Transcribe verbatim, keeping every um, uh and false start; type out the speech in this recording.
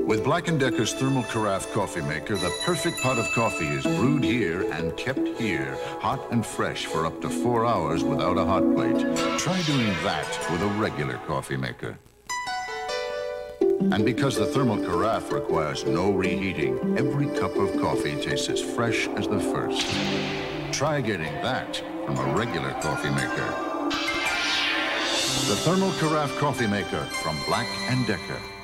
With Black and Decker's thermal Carafe coffee maker, the perfect pot of coffee is brewed here and kept here, hot and fresh for up to four hours without a hot plate. Try doing that with a regular coffee maker. And because the thermal Carafe requires no reheating, every cup of coffee tastes as fresh as the first. Try getting that from a regular coffee maker. The thermal Carafe coffee maker from Black and Decker.